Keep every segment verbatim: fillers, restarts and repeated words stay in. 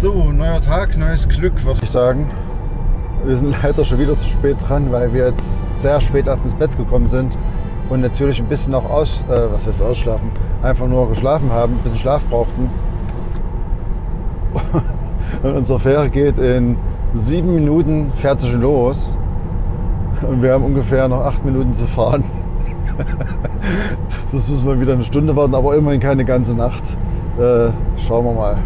So, neuer Tag, neues Glück, würde ich sagen. Wir sind leider schon wieder zu spät dran, weil wir jetzt sehr spät erst ins Bett gekommen sind und natürlich ein bisschen auch aus, äh, was heißt ausschlafen, einfach nur geschlafen haben, ein bisschen Schlaf brauchten. Und unsere Fähre geht in sieben Minuten, fährt sie schon los und wir haben ungefähr noch acht Minuten zu fahren. Das müssen wir wieder eine Stunde warten, aber immerhin keine ganze Nacht. Äh, schauen wir mal.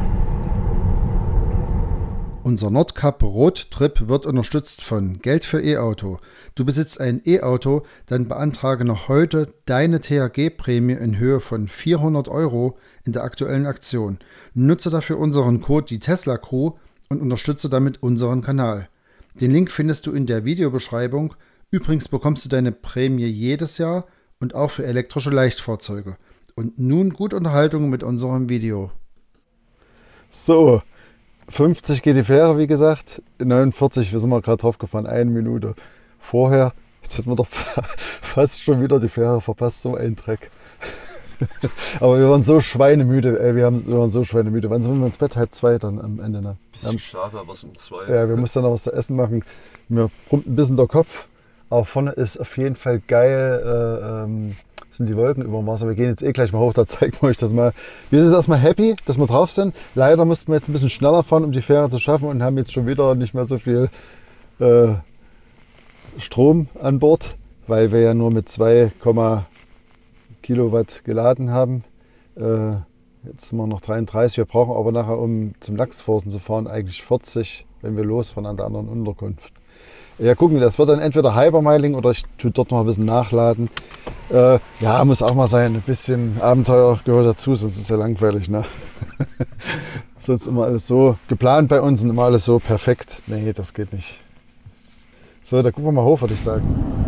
Unser Nordkap Roadtrip wird unterstützt von Geld für E-Auto. Du besitzt ein E-Auto, dann beantrage noch heute deine T H G-Prämie in Höhe von vierhundert Euro in der aktuellen Aktion. Nutze dafür unseren Code die Tesla Crew und unterstütze damit unseren Kanal. Den Link findest du in der Videobeschreibung. Übrigens bekommst du deine Prämie jedes Jahr und auch für elektrische Leichtfahrzeuge. Und nun gute Unterhaltung mit unserem Video. So. fünfzig geht die Fähre, wie gesagt, neunundvierzig, wir sind mal gerade drauf gefahren, eine Minute vorher. Jetzt hätten wir doch fast schon wieder die Fähre verpasst, so ein Dreck. Aber wir waren so schweinemüde, ey, wir, haben, wir waren so schweinemüde. Wann sind wir ins Bett? Halb zwei dann am Ende, ne? Bisschen schade, aber was um zwei. Ja, wir mussten dann noch was zu essen machen. Mir brummt ein bisschen der Kopf, aber vorne ist auf jeden Fall geil, äh, ähm, sind die Wolken über dem Wasser. Wir gehen jetzt eh gleich mal hoch, da zeigen wir euch das mal. Wir sind jetzt erstmal happy, dass wir drauf sind. Leider mussten wir jetzt ein bisschen schneller fahren, um die Fähre zu schaffen und haben jetzt schon wieder nicht mehr so viel äh, Strom an Bord, weil wir ja nur mit zwei Kilowatt geladen haben. Äh, jetzt sind wir noch dreiunddreißig. Wir brauchen aber nachher, um zum Lachsforsen zu fahren, eigentlich vierzig, wenn wir losfahren an der anderen Unterkunft. Ja, gucken, das wird dann entweder Hypermiling oder ich tue dort noch ein bisschen nachladen. Äh, ja, muss auch mal sein. Ein bisschen Abenteuer gehört dazu, sonst ist es ja langweilig, ne? Sonst immer alles so geplant bei uns und immer alles so perfekt. Nee, das geht nicht. So, da gucken wir mal hoch, würde ich sagen.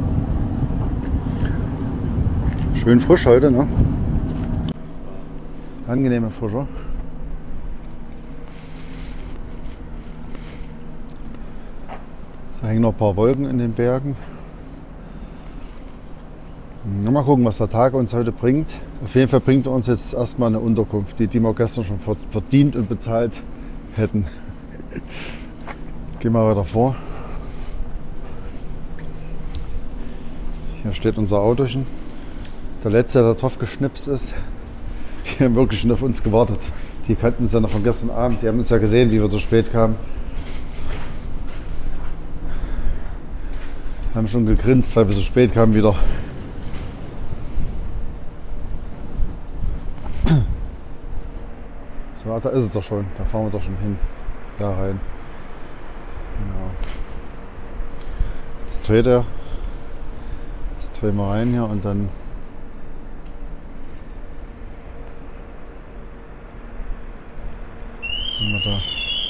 Schön frisch heute, ne? Angenehme Frische. Da hängen noch ein paar Wolken in den Bergen. Mal gucken, was der Tag uns heute bringt. Auf jeden Fall bringt er uns jetzt erstmal eine Unterkunft, die, die wir gestern schon verdient und bezahlt hätten. Gehen wir weiter vor. Hier steht unser Autochen. Der letzte, der drauf geschnipst ist, die haben wirklich schon auf uns gewartet. Die kannten uns ja noch von gestern Abend. Die haben uns ja gesehen, wie wir so spät kamen. Haben schon gegrinst, weil wir so spät kamen wieder. So, da ist es doch schon. Da fahren wir doch schon hin. Da rein. Genau. Jetzt dreht er. Jetzt drehen wir rein hier und dann sind wir da.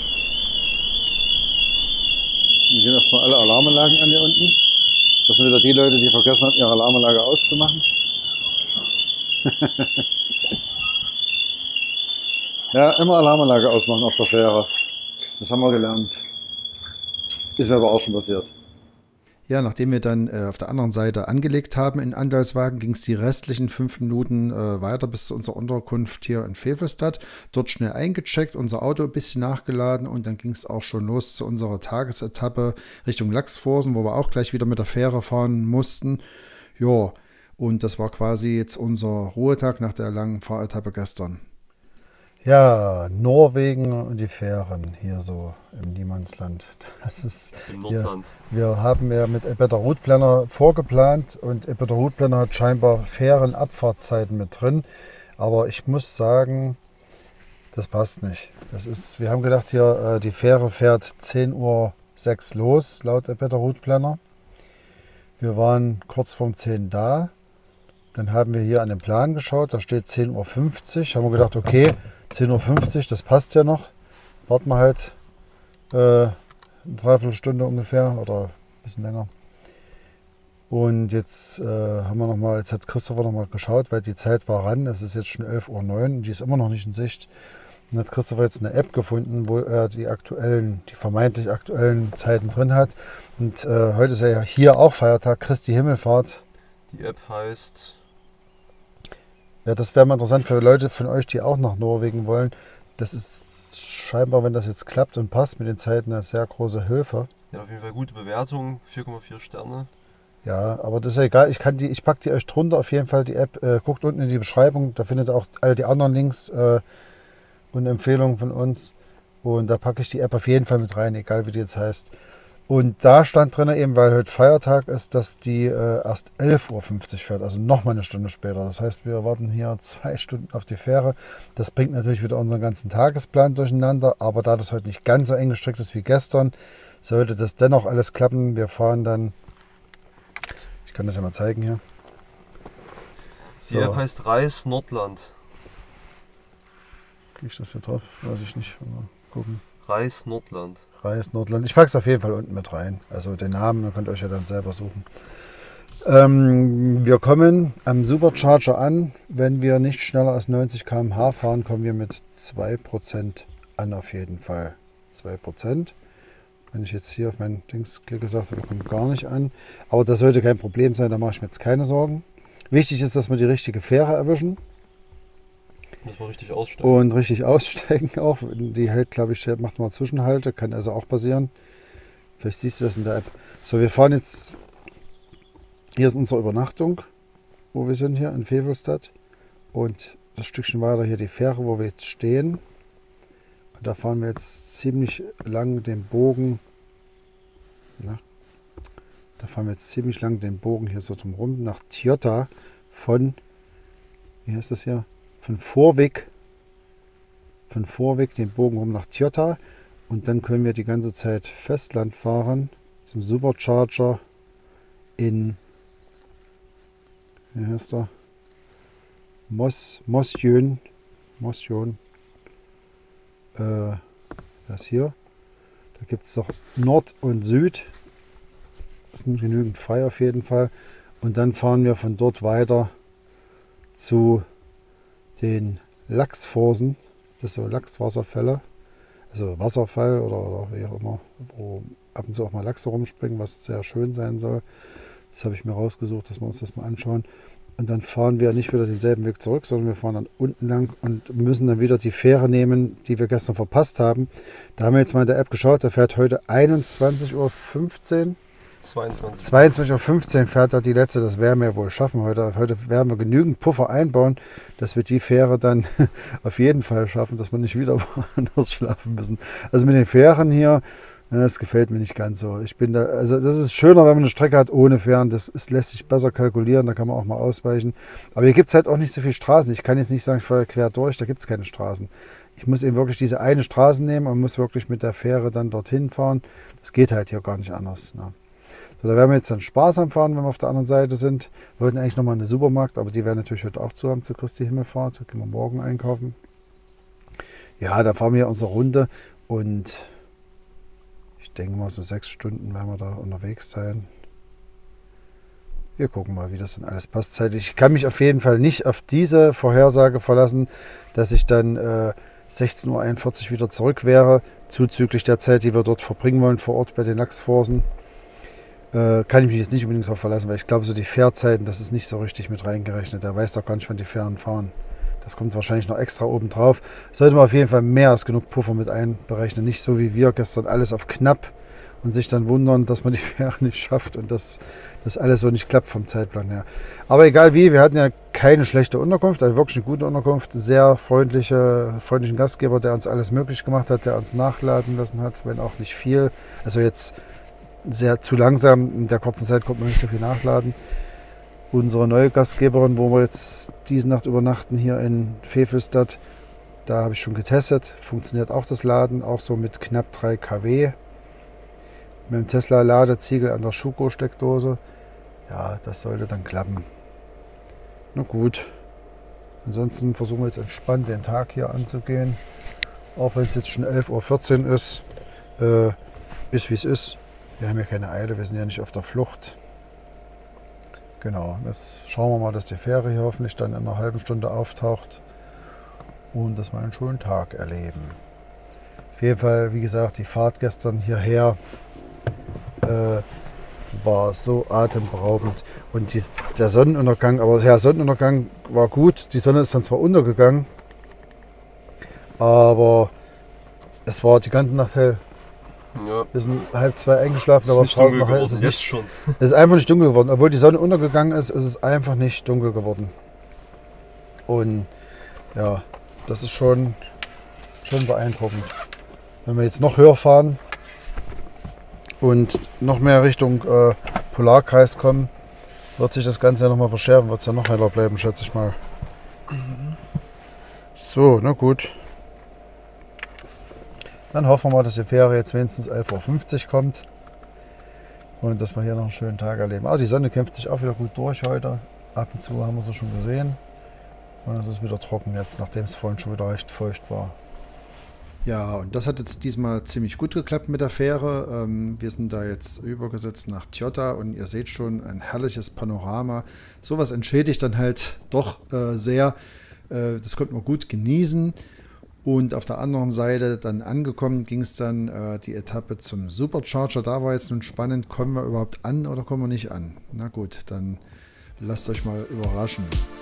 Wir gehen erstmal alle Alarmanlagen an hier unten. Das sind wieder die Leute, die vergessen haben, ihre Alarmanlage auszumachen. Ja, immer Alarmanlage ausmachen auf der Fähre. Das haben wir gelernt. Ist mir aber auch schon passiert. Ja, nachdem wir dann äh, auf der anderen Seite angelegt haben in Andalswagen, ging es die restlichen fünf Minuten äh, weiter bis zu unserer Unterkunft hier in Vevelstad. Dort schnell eingecheckt, unser Auto ein bisschen nachgeladen und dann ging es auch schon los zu unserer Tagesetappe Richtung Lachsforsen, wo wir auch gleich wieder mit der Fähre fahren mussten. Ja, und das war quasi jetzt unser Ruhetag nach der langen Fahretappe gestern. Ja, Norwegen und die Fähren hier so im Niemandsland. Das ist im Nordland. Wir, wir haben ja mit Ebbeter Routeplanner vorgeplant und Ebbeter Routeplanner hat scheinbar Fähren-Abfahrtszeiten mit drin. Aber ich muss sagen, das passt nicht. Das ist, wir haben gedacht, hier die Fähre fährt zehn Uhr sechs los, laut Ebbeter Routeplanner. Wir waren kurz vorm zehn da. Dann haben wir hier an den Plan geschaut, da steht zehn Uhr fünfzig. Haben wir gedacht, okay, zehn Uhr fünfzig, das passt ja noch. Warten wir halt äh, eine Dreiviertelstunde ungefähr oder ein bisschen länger. Und jetzt äh, haben wir noch mal, jetzt hat Christopher noch mal geschaut, weil die Zeit war ran. Es ist jetzt schon elf Uhr neun und die ist immer noch nicht in Sicht. Und hat Christopher jetzt eine App gefunden, wo er die aktuellen, die vermeintlich aktuellen Zeiten drin hat. Und äh, heute ist ja hier auch Feiertag, Christi Himmelfahrt. Die App heißt... Ja, das wäre mal interessant für Leute von euch, die auch nach Norwegen wollen. Das ist scheinbar, wenn das jetzt klappt und passt mit den Zeiten, eine sehr große Hilfe. Ja, auf jeden Fall gute Bewertung, vier Komma vier Sterne. Ja, aber das ist ja egal. Ich kann die, ich packe die euch drunter auf jeden Fall die App. Äh, guckt unten in die Beschreibung, da findet ihr auch all die anderen Links äh, und Empfehlungen von uns. Und da packe ich die App auf jeden Fall mit rein, egal wie die jetzt heißt. Und da stand drin eben, weil heute Feiertag ist, dass die äh, erst elf Uhr fünfzig fährt, also nochmal eine Stunde später. Das heißt, wir warten hier zwei Stunden auf die Fähre. Das bringt natürlich wieder unseren ganzen Tagesplan durcheinander, aber da das heute nicht ganz so eng gestrickt ist wie gestern, sollte das dennoch alles klappen. Wir fahren dann, ich kann das ja mal zeigen hier. Die App heißt Reis Nordland. Kriege ich das hier drauf? Weiß ich nicht. Mal gucken. Reis Nordland. Reis Nordland. Ich packe es auf jeden Fall unten mit rein. Also den Namen, ihr könnt euch ja dann selber suchen. Ähm, wir kommen am Supercharger an. Wenn wir nicht schneller als neunzig Kilometer pro Stunde fahren, kommen wir mit zwei Prozent an auf jeden Fall. zwei Prozent. Wenn ich jetzt hier auf mein Dings klicke, sagt er, wir kommen gar nicht an. Aber das sollte kein Problem sein, da mache ich mir jetzt keine Sorgen. Wichtig ist, dass wir die richtige Fähre erwischen. Muss man richtig aussteigen. Und richtig aussteigen auch. Die hält, glaube ich, macht mal Zwischenhalte. Kann also auch passieren. Vielleicht siehst du das in der App. So, wir fahren jetzt. Hier ist unsere Übernachtung, wo wir sind hier in Vevelstad. Und das Stückchen weiter hier die Fähre, wo wir jetzt stehen. Und da fahren wir jetzt ziemlich lang den Bogen. Na, da fahren wir jetzt ziemlich lang den Bogen hier so drum rum nach Tjota von, wie heißt das hier? Von Vorweg, von Vorweg den Bogen rum nach Tjota und dann können wir die ganze Zeit Festland fahren zum Supercharger in, wie heißt der? Mos, Mosjön, Mosjön, äh, das hier, da gibt es doch Nord und Süd, das sind genügend frei auf jeden Fall und dann fahren wir von dort weiter zu den Lachsforsen, das sind so Lachswasserfälle, also Wasserfall oder, oder wie auch immer, wo ab und zu auch mal Lachse rumspringen, was sehr schön sein soll. Das habe ich mir rausgesucht, dass wir uns das mal anschauen. Und dann fahren wir nicht wieder denselben Weg zurück, sondern wir fahren dann unten lang und müssen dann wieder die Fähre nehmen, die wir gestern verpasst haben. Da haben wir jetzt mal in der App geschaut, da fährt heute einundzwanzig Uhr fünfzehn. zweiundzwanzig. zweiundzwanzig Uhr fünfzehn fährt da die letzte, das werden wir wohl schaffen heute. Heute werden wir genügend Puffer einbauen, dass wir die Fähre dann auf jeden Fall schaffen, dass wir nicht wieder woanders schlafen müssen. Also mit den Fähren hier, das gefällt mir nicht ganz so. Ich bin da, also das ist schöner, wenn man eine Strecke hat ohne Fähren, das ist, lässt sich besser kalkulieren, da kann man auch mal ausweichen. Aber hier gibt es halt auch nicht so viele Straßen. Ich kann jetzt nicht sagen, ich fahre quer durch, da gibt es keine Straßen. Ich muss eben wirklich diese eine Straße nehmen und muss wirklich mit der Fähre dann dorthin fahren. Das geht halt hier gar nicht anders. Ne? So, da werden wir jetzt dann sparsam fahren, wenn wir auf der anderen Seite sind. Wir wollten eigentlich nochmal in den Supermarkt, aber die werden natürlich heute auch zu haben zur Christi Himmelfahrt. Da können wir morgen einkaufen. Ja, da fahren wir unsere Runde und ich denke mal so sechs Stunden werden wir da unterwegs sein. Wir gucken mal, wie das dann alles passt zeitlich. Ich kann mich auf jeden Fall nicht auf diese Vorhersage verlassen, dass ich dann äh, sechzehn Uhr einundvierzig wieder zurück wäre, zuzüglich der Zeit, die wir dort verbringen wollen vor Ort bei den Lachsforsen. Äh, kann ich mich jetzt nicht unbedingt darauf verlassen, weil ich glaube, so die Fährzeiten, das ist nicht so richtig mit reingerechnet. Der weiß doch gar nicht, wann die Fähren fahren. Das kommt wahrscheinlich noch extra oben drauf. Sollte man auf jeden Fall mehr als genug Puffer mit einberechnen. Nicht so wie wir gestern alles auf knapp und sich dann wundern, dass man die Fähre nicht schafft und dass das alles so nicht klappt vom Zeitplan her. Aber egal wie, wir hatten ja keine schlechte Unterkunft, also wirklich eine gute Unterkunft. Sehr freundliche, freundlichen Gastgeber, der uns alles möglich gemacht hat, der uns nachladen lassen hat, wenn auch nicht viel. Also jetzt sehr zu langsam, in der kurzen Zeit konnte man nicht so viel nachladen. Unsere neue Gastgeberin, wo wir jetzt diese Nacht übernachten, hier in Vevelstad, da habe ich schon getestet, funktioniert auch das Laden, auch so mit knapp drei Kilowatt. Mit dem Tesla-Ladeziegel an der Schuko-Steckdose. Ja, das sollte dann klappen. Na gut. Ansonsten versuchen wir jetzt entspannt den Tag hier anzugehen. Auch wenn es jetzt schon elf Uhr vierzehn ist. Äh, ist wie es ist. Wir haben ja keine Eile, wir sind ja nicht auf der Flucht. Genau, jetzt schauen wir mal, dass die Fähre hier hoffentlich dann in einer halben Stunde auftaucht. Und dass wir einen schönen Tag erleben. Auf jeden Fall, wie gesagt, die Fahrt gestern hierher äh, war so atemberaubend. Und dies, der Sonnenuntergang, aber ja, Sonnenuntergang war gut. Die Sonne ist dann zwar untergegangen, aber Es war die ganze Nacht hell. Ja. Wir sind halb zwei eingeschlafen, aber Es ist es nicht draußen dunkel noch hell. geworden, Es ist, jetzt nicht, schon. es ist einfach nicht dunkel geworden. Obwohl die Sonne untergegangen ist, ist es einfach nicht dunkel geworden. Und ja, das ist schon, schon beeindruckend. Wenn wir jetzt noch höher fahren und noch mehr Richtung äh, Polarkreis kommen, wird sich das Ganze ja noch mal verschärfen, wird es ja noch heller bleiben, schätze ich mal. So, na gut. Dann hoffen wir mal, dass die Fähre jetzt wenigstens elf Uhr fünfzig kommt und dass wir hier noch einen schönen Tag erleben. Aber die Sonne kämpft sich auch wieder gut durch heute. Ab und zu haben wir sie schon gesehen. Und es ist wieder trocken jetzt, nachdem es vorhin schon wieder recht feucht war. Ja, und das hat jetzt diesmal ziemlich gut geklappt mit der Fähre. Ähm, wir sind da jetzt übergesetzt nach Tjota und ihr seht schon, ein herrliches Panorama. Sowas entschädigt dann halt doch äh, sehr. Äh, das konnten wir gut genießen. Und auf der anderen Seite dann angekommen, ging es dann äh, die Etappe zum Supercharger. Da war jetzt nun spannend, kommen wir überhaupt an oder kommen wir nicht an? Na gut, dann lasst euch mal überraschen.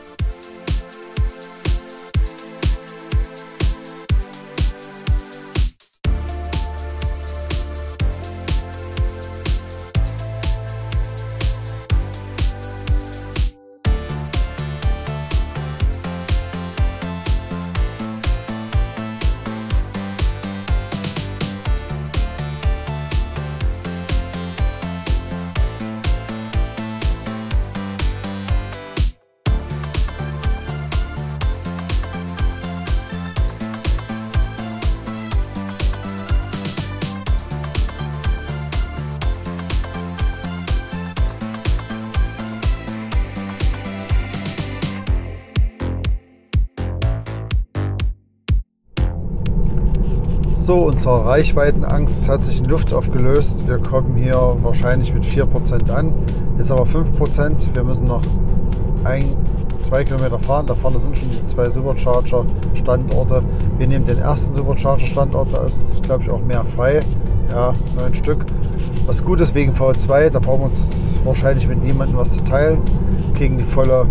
So, unsere Reichweitenangst hat sich in Luft aufgelöst. Wir kommen hier wahrscheinlich mit vier Prozent an. Jetzt aber fünf Prozent. Wir müssen noch ein, zwei Kilometer fahren. Da vorne sind schon die zwei Supercharger-Standorte. Wir nehmen den ersten Supercharger-Standort. Da ist, glaube ich, auch mehr frei. Ja, neun Stück. Was gut ist wegen V zwei. Da brauchen wir uns wahrscheinlich mit niemandem was zu teilen. Kriegen die volle,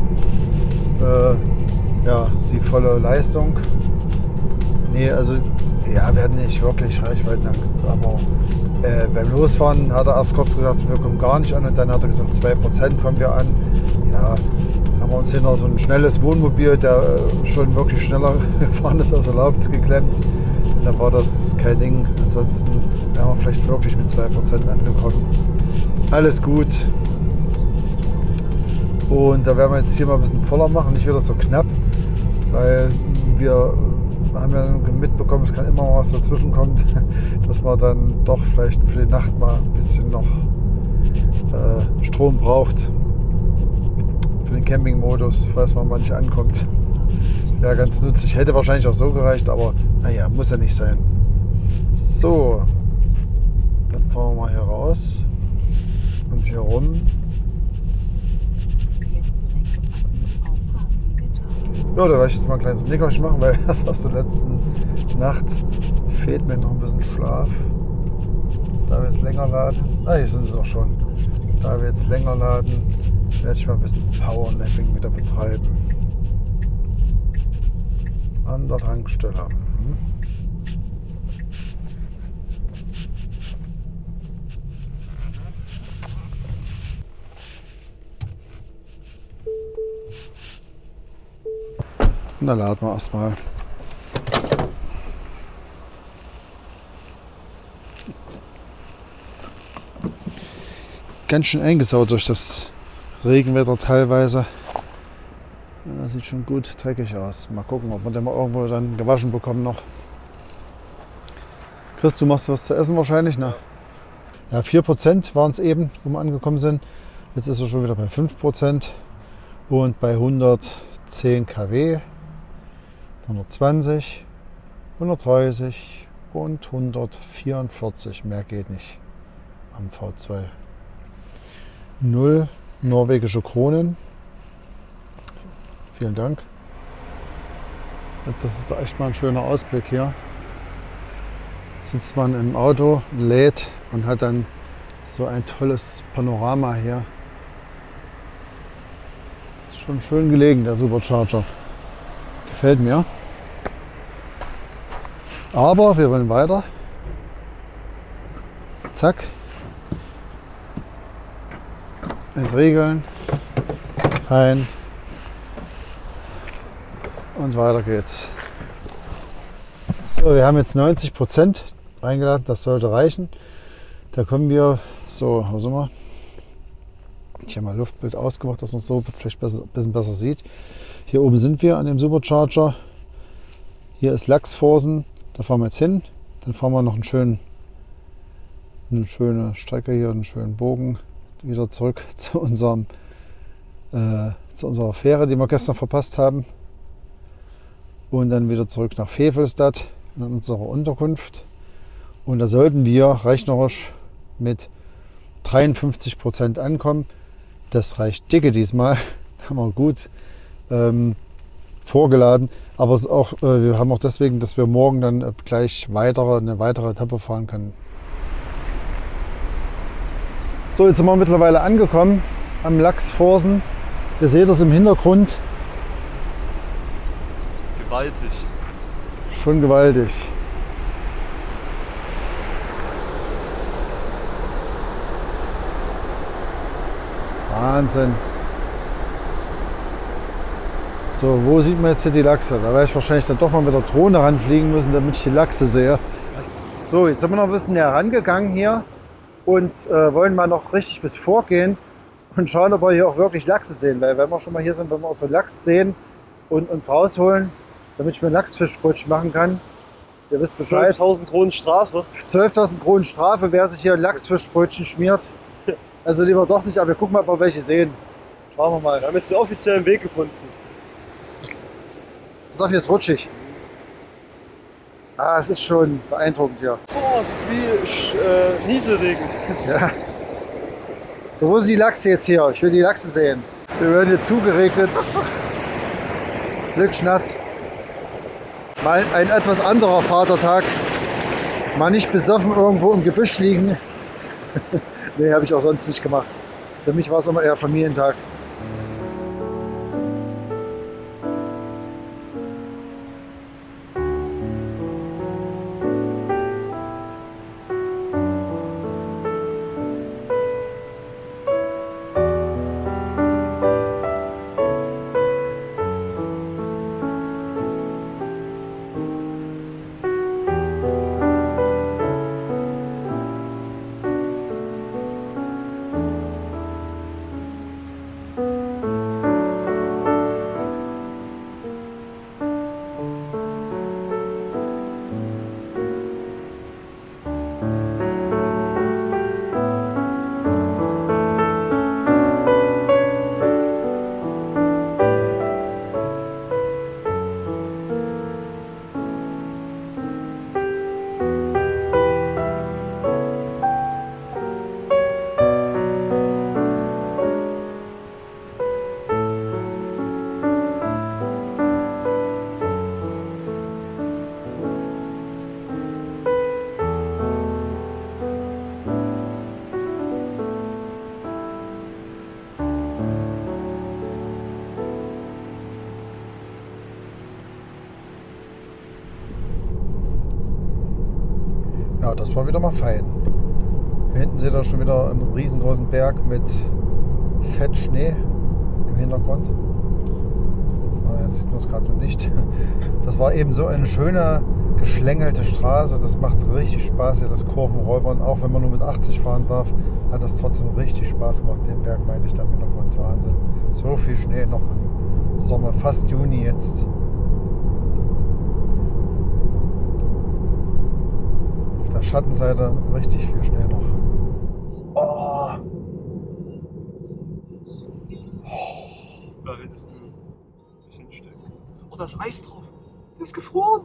äh, ja, die volle Leistung. Nee, also ja, wir hatten nicht wirklich Reichweitenangst, aber äh, beim Losfahren hat er erst kurz gesagt, wir kommen gar nicht an und dann hat er gesagt, zwei Prozent kommen wir an. Ja, haben wir uns hinter so ein schnelles Wohnmobil, der äh, schon wirklich schneller gefahren ist als erlaubt, geklemmt. Und dann war das kein Ding. Ansonsten wären wir vielleicht wirklich mit zwei Prozent angekommen. Alles gut. Und da werden wir jetzt hier mal ein bisschen voller machen, nicht wieder so knapp, weil wir haben ja mitbekommen, es kann immer mal was dazwischen kommt, dass man dann doch vielleicht für die Nacht mal ein bisschen noch äh, Strom braucht für den Campingmodus, falls man mal nicht ankommt. Ja, ganz nützlich. Hätte wahrscheinlich auch so gereicht, aber naja, muss ja nicht sein. So, dann fahren wir mal hier raus und hier rum. Ja, da werde ich jetzt mal ein kleines Nickerchen machen, weil aus der letzten Nacht fehlt mir noch ein bisschen Schlaf. Da wir jetzt länger laden, ah, hier sind sie auch schon. Da wir jetzt länger laden, werde ich mal ein bisschen Powernapping wieder betreiben. An der Tankstelle. Hm. Und dann laden wir erstmal. Ganz schön eingesaut durch das Regenwetter teilweise. Das sieht schon gut dreckig aus. Mal gucken, ob wir den mal irgendwo dann gewaschen bekommen noch. Chris, du machst was zu essen wahrscheinlich, ne? Ja, vier Prozent waren es eben, wo wir angekommen sind. Jetzt ist er schon wieder bei fünf Prozent und bei hundertzehn Kilowatt. hundertzwanzig, hundertdreißig und hundertvierundvierzig. Mehr geht nicht am V zwei. Null norwegische Kronen. Vielen Dank. Das ist echt mal ein schöner Ausblick hier. Sitzt man im Auto, lädt und hat dann so ein tolles Panorama hier. Ist schon schön gelegen, der Supercharger. Gefällt mir. Aber wir wollen weiter. Zack. Entriegeln. Rein. Und weiter geht's. So, wir haben jetzt neunzig Prozent eingeladen. Das sollte reichen. Da kommen wir so, wo sind wir? Ich habe mal Luftbild ausgemacht, dass man es so vielleicht ein bisschen besser sieht. Hier oben sind wir an dem Supercharger. Hier ist Lachsforsen. Da fahren wir jetzt hin. Dann fahren wir noch einen schönen, eine schöne Strecke hier, einen schönen Bogen wieder zurück zu, unserem, äh, zu unserer Fähre, die wir gestern verpasst haben. Und dann wieder zurück nach Vevelstad in unsere Unterkunft. Und da sollten wir rechnerisch mit dreiundfünfzig Prozent ankommen. Das reicht dicke diesmal. Da haben wir gut ähm, vorgeladen. Aber es ist auch, äh, wir haben auch deswegen, dass wir morgen dann äh, gleich weitere, eine weitere Etappe fahren können. So, jetzt sind wir mittlerweile angekommen am Lachsforsen. Ihr seht das im Hintergrund. Gewaltig. Schon gewaltig. Wahnsinn. So, wo sieht man jetzt hier die Lachse? Da werde ich wahrscheinlich dann doch mal mit der Drohne ranfliegen müssen, damit ich die Lachse sehe. So, jetzt sind wir noch ein bisschen näher rangegangen hier und äh, wollen mal noch richtig bis vorgehen und schauen, ob wir hier auch wirklich Lachse sehen. Weil wenn wir schon mal hier sind, wenn wir auch so Lachs sehen und uns rausholen, damit ich mir Lachsfischbrötchen machen kann. Ihr wisst Bescheid. zwölftausend Kronen Strafe. zwölftausend Kronen Strafe, wer sich hier ein Lachsfischbrötchen schmiert. Also lieber doch nicht, aber wir gucken mal, ob wir welche sehen. Schauen wir mal. Wir haben jetzt den offiziellen Weg gefunden. Pass auf, hier ist rutschig. Ah, es ist schon beeindruckend hier. Oh, es ist wie äh, Nieselregen. Ja. So, wo sind die Lachse jetzt hier? Ich will die Lachse sehen. Wir werden hier zugeregnet. Glückschnass. Mal ein etwas anderer Vatertag. Mal nicht besoffen irgendwo im Gebüsch liegen. Nee, habe ich auch sonst nicht gemacht. Für mich war es immer eher Familientag. Ja, das war wieder mal fein. Hier hinten seht ihr schon wieder einen riesengroßen Berg mit fett Schnee im Hintergrund. Aber jetzt sieht man es gerade noch nicht. Das war eben so eine schöne geschlängelte Straße. Das macht richtig Spaß hier, das Kurvenräubern. Auch wenn man nur mit achtzig fahren darf, hat das trotzdem richtig Spaß gemacht. Den Berg meinte ich da im Hintergrund. Wahnsinn. So viel Schnee noch im Sommer, fast Juni jetzt. Auf der Schattenseite richtig viel Schnee noch. Oh. Da hättest du dich hinstecken. Oh, da ist Eis drauf. Das ist gefroren.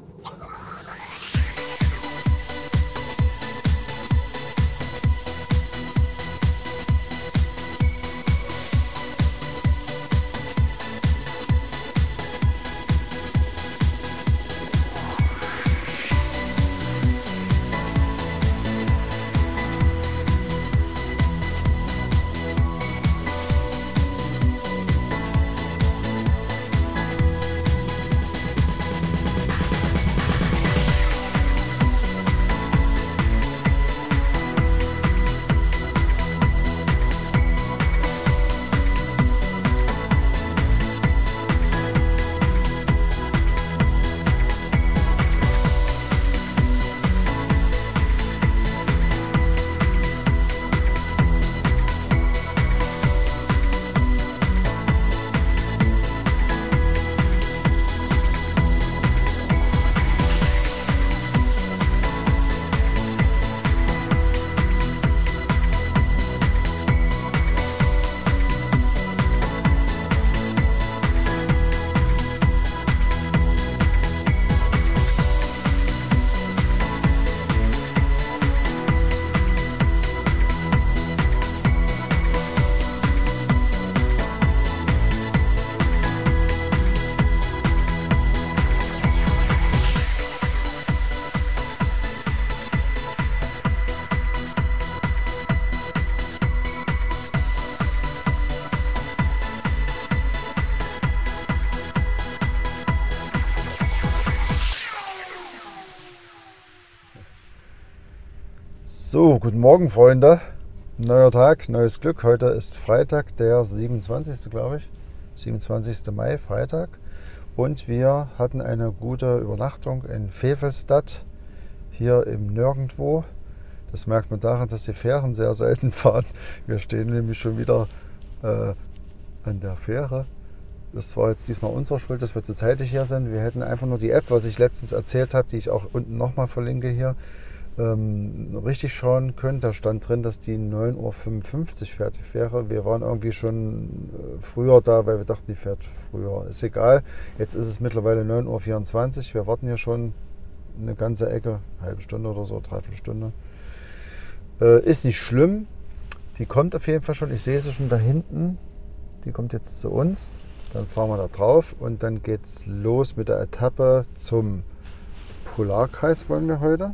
So, guten Morgen, Freunde. Neuer Tag, neues Glück. Heute ist Freitag, der siebenundzwanzigste glaube ich. siebenundzwanzigste Mai, Freitag. Und wir hatten eine gute Übernachtung in Vevelstad, hier im Nirgendwo. Das merkt man daran, dass die Fähren sehr selten fahren. Wir stehen nämlich schon wieder äh, an der Fähre. Das war jetzt diesmal unsere Schuld, dass wir zu zeitig hier sind. Wir hätten einfach nur die App, was ich letztens erzählt habe, die ich auch unten nochmal verlinke hier, ähm, richtig schauen können. Da stand drin, dass die neun Uhr fünfundfünfzig fährt, die Fähre. Wir waren irgendwie schon äh, früher da, weil wir dachten, die fährt früher. Ist egal. Jetzt ist es mittlerweile neun Uhr vierundzwanzig. Wir warten hier schon eine ganze Ecke, eine halbe Stunde oder so, dreiviertel Stunde. Äh, ist nicht schlimm. Die kommt auf jeden Fall schon. Ich sehe sie schon da hinten. Die kommt jetzt zu uns. Dann fahren wir da drauf und dann geht es los mit der Etappe zum Polarkreis wollen wir heute.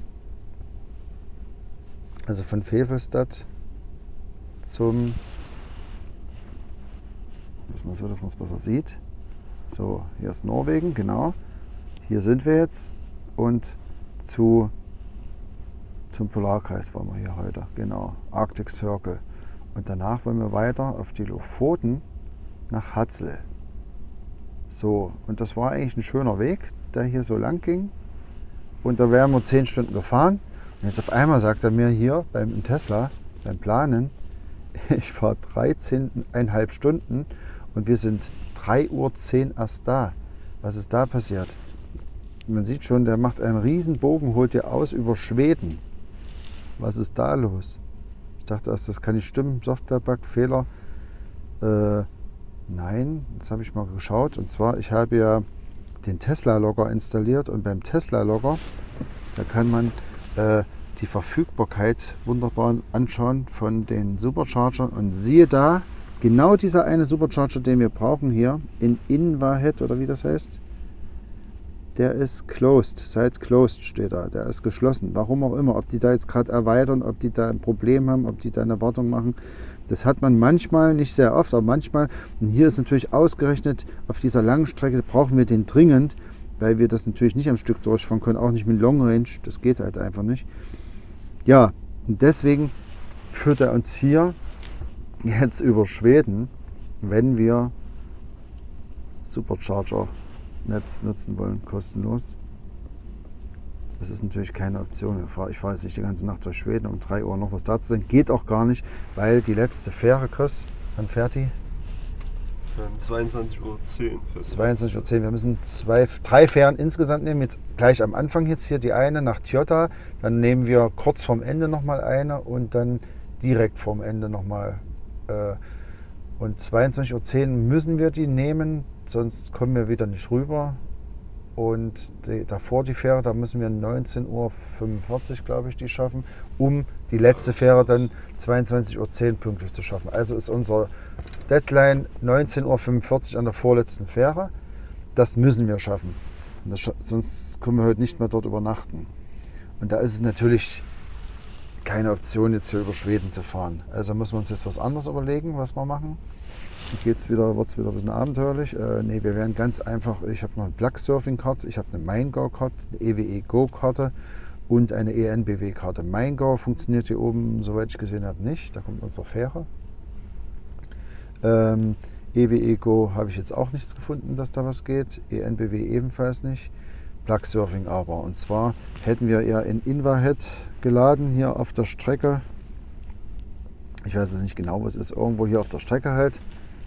Also von Vevelstad zum, das mal so, dass man es besser sieht. So, hier ist Norwegen, genau. Hier sind wir jetzt und zu, zum Polarkreis wollen wir hier heute, genau. Arctic Circle. Und danach wollen wir weiter auf die Lofoten nach Hadsel. So, und das war eigentlich ein schöner Weg, der hier so lang ging. Und da wären wir zehn Stunden gefahren. Und jetzt auf einmal sagt er mir hier beim im Tesla, beim Planen, ich fahre dreizehn Komma fünf Stunden und wir sind drei Uhr zehn erst da. Was ist da passiert? Man sieht schon, der macht einen riesen Bogen, holt hier aus über Schweden. Was ist da los? Ich dachte erst, das kann nicht stimmen, Software-Bug, Fehler. Äh, nein, das habe ich mal geschaut. Und zwar, ich habe ja den Tesla-Logger installiert und beim Tesla-Logger, da kann man äh, die Verfügbarkeit wunderbar anschauen von den Superchargern. Und siehe da, genau dieser eine Supercharger, den wir brauchen hier in Inverhead oder wie das heißt, der ist closed, site closed steht da, der ist geschlossen. Warum auch immer, ob die da jetzt gerade erweitern, ob die da ein Problem haben, ob die da eine Wartung machen. Das hat man manchmal, nicht sehr oft, aber manchmal. Und hier ist natürlich ausgerechnet, auf dieser langen Strecke brauchen wir den dringend, weil wir das natürlich nicht am Stück durchfahren können, auch nicht mit Long Range, das geht halt einfach nicht. Ja, und deswegen führt er uns hier jetzt über Schweden, wenn wir Supercharger-Netz nutzen wollen, kostenlos. Das ist natürlich keine Option. Ich fahre jetzt nicht die ganze Nacht durch Schweden, um drei Uhr noch was da zu sein. Geht auch gar nicht, weil die letzte Fähre, Chris, wann fährt die? zweiundzwanzig Uhr zehn. zweiundzwanzig Uhr zehn. Wir müssen zwei, drei Fähren insgesamt nehmen. Jetzt gleich am Anfang jetzt hier die eine nach Tjota. Dann nehmen wir kurz vorm Ende nochmal eine und dann direkt vorm Ende nochmal. Äh, und zweiundzwanzig Uhr zehn müssen wir die nehmen, sonst kommen wir wieder nicht rüber. Und die, davor die Fähre, da müssen wir neunzehn Uhr fünfundvierzig, glaube ich, die schaffen, um die letzte Fähre dann zweiundzwanzig Uhr zehn pünktlich zu schaffen. Also ist unser Deadline neunzehn Uhr fünfundvierzig an der vorletzten Fähre. Das müssen wir schaffen. Das, sonst können wir heute nicht mehr dort übernachten. Und da ist es natürlich keine Option, jetzt hier über Schweden zu fahren. Also müssen wir uns jetzt was anderes überlegen, was wir machen. Jetzt wieder, wird es wieder ein bisschen abenteuerlich. Äh, ne, wir werden ganz einfach, ich habe noch eine Plug-Surfing-Karte, ich habe eine MindGo-Karte, eine E W E-Go-Karte und eine E N B W-Karte. MindGo funktioniert hier oben, soweit ich gesehen habe, nicht. Da kommt unsere Fähre. Ähm, E W E-Go habe ich jetzt auch nichts gefunden, dass da was geht. E N B W ebenfalls nicht. Plug-Surfing aber. Und zwar hätten wir ja in Inverhead geladen, hier auf der Strecke. Ich weiß jetzt nicht genau, wo es ist. Irgendwo hier auf der Strecke halt.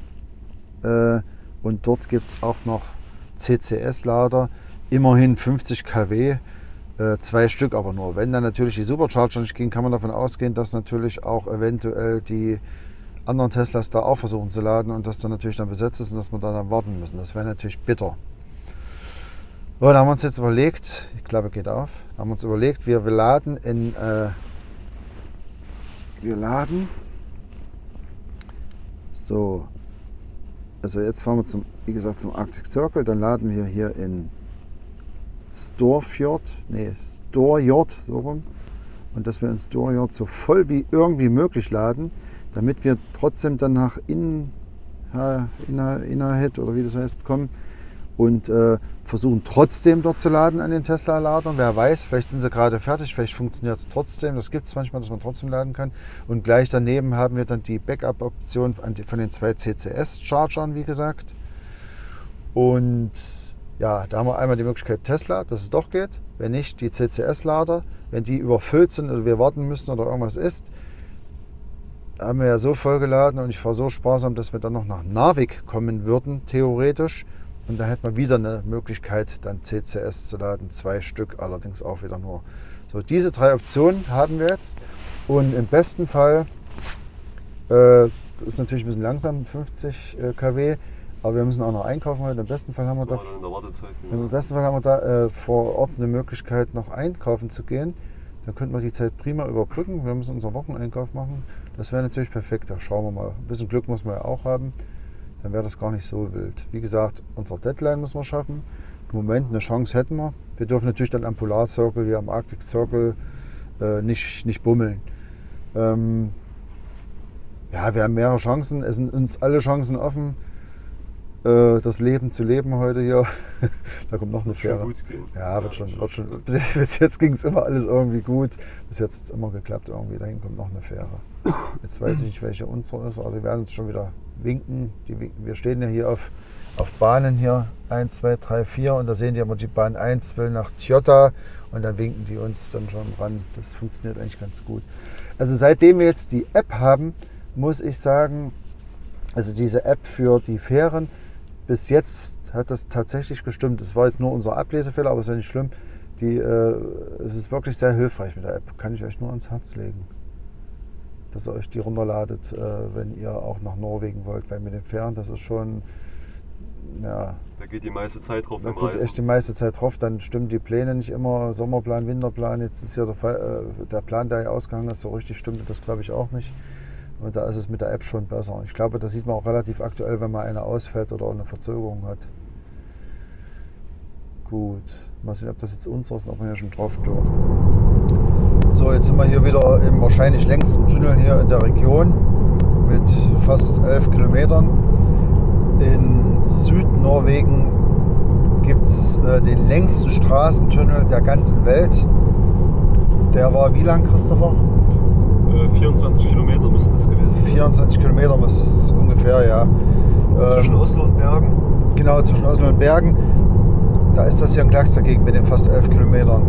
Und dort gibt es auch noch C C S-Lader, immerhin fünfzig Kilowatt, äh, zwei Stück aber nur. Wenn dann natürlich die Supercharger nicht gehen, kann man davon ausgehen, dass natürlich auch eventuell die anderen Teslas da auch versuchen zu laden und das dann natürlich dann besetzt ist und dass wir da dann warten müssen. Das wäre natürlich bitter. So, da haben wir uns jetzt überlegt, ich glaube, geht auf, da haben wir uns überlegt, wir, wir laden in, äh, wir laden, so, also jetzt fahren wir zum, wie gesagt, zum Arctic Circle, dann laden wir hier in Storfjord, nee, Storjord, so rum, und dass wir in Storjord so voll wie irgendwie möglich laden, damit wir trotzdem dann nach in, Innerhead oder wie das heißt kommen und äh, versuchen trotzdem dort zu laden an den Tesla-Ladern. Wer weiß, vielleicht sind sie gerade fertig, vielleicht funktioniert es trotzdem. Das gibt es manchmal, dass man trotzdem laden kann. Und gleich daneben haben wir dann die Backup-Option von den zwei C C S-Chargern, wie gesagt. Und ja, da haben wir einmal die Möglichkeit Tesla, dass es doch geht. Wenn nicht, die C C S-Lader, wenn die überfüllt sind oder wir warten müssen oder irgendwas ist, haben wir ja so vollgeladen und ich war so sparsam, dass wir dann noch nach Narvik kommen würden, theoretisch. Und da hätten wir wieder eine Möglichkeit, dann C C S zu laden, zwei Stück, allerdings auch wieder nur. So, diese drei Optionen haben wir jetzt. Und im besten Fall äh, ist natürlich ein bisschen langsam, fünfzig Kilowatt, aber wir müssen auch noch einkaufen heute. Im besten Fall haben wir da, in der Wartezeit, ja. im besten Fall haben wir da äh, vor Ort eine Möglichkeit, noch einkaufen zu gehen. Dann könnten wir die Zeit prima überbrücken. Wir müssen unseren Wocheneinkauf machen. Das wäre natürlich perfekt. Da schauen wir mal. Ein bisschen Glück muss man ja auch haben. Dann wäre das gar nicht so wild. Wie gesagt, unsere Deadline müssen wir schaffen. Im Moment eine Chance hätten wir. Wir dürfen natürlich dann am Polar Circle, hier am Arctic Circle, äh, nicht, nicht bummeln. Ähm, ja, wir haben mehrere Chancen. Es sind uns alle Chancen offen, äh, das Leben zu leben heute hier. Da kommt noch eine Fähre. Wird schon gut gehen. Ja, wird schon. Wird schon. Bis jetzt, bis jetzt ging es immer alles irgendwie gut. Bis jetzt hat es immer geklappt irgendwie. Dahin kommt noch eine Fähre. Jetzt weiß ich nicht, welche unsere ist, aber die werden uns schon wieder winken. Die, wir stehen ja hier auf, auf Bahnen hier eins, zwei, drei, vier und da sehen die immer, die Bahn eins will nach Tjota und dann winken die uns dann schon ran. Das funktioniert eigentlich ganz gut. Also seitdem wir jetzt die App haben, muss ich sagen, also diese App für die Fähren, bis jetzt hat das tatsächlich gestimmt. Es war jetzt nur unser Ablesefehler, aber ist ja nicht schlimm. Die, äh, es ist wirklich sehr hilfreich mit der App. Kann ich euch nur ans Herz legen, dass ihr euch die runterladet, äh, wenn ihr auch nach Norwegen wollt. Weil mit den Fähren, das ist schon, ja... Da geht die meiste Zeit drauf. Da geht Reisen. echt die meiste Zeit drauf. Dann stimmen die Pläne nicht immer. Sommerplan, Winterplan. Jetzt ist ja der, Fall, äh, der Plan, der ja ausgegangen ist, so richtig stimmte das, glaube ich, auch nicht. Und da ist es mit der App schon besser. Ich glaube, das sieht man auch relativ aktuell, wenn mal eine ausfällt oder eine Verzögerung hat. Gut. Mal sehen, ob das jetzt unseres ist und ob wir hier schon drauf dürfen. So, jetzt sind wir hier wieder im wahrscheinlich längsten Tunnel hier in der Region mit fast elf Kilometern. In Südnorwegen gibt es äh, den längsten Straßentunnel der ganzen Welt. Der war wie lang, Christopher? Äh, vierundzwanzig Kilometer müssten das gewesen sein. vierundzwanzig Kilometer müsste es ungefähr, ja. Zwischen ähm, Oslo und Bergen? Genau, zwischen Oslo und Bergen. Da ist das hier ein Klacks dagegen mit den fast elf Kilometern.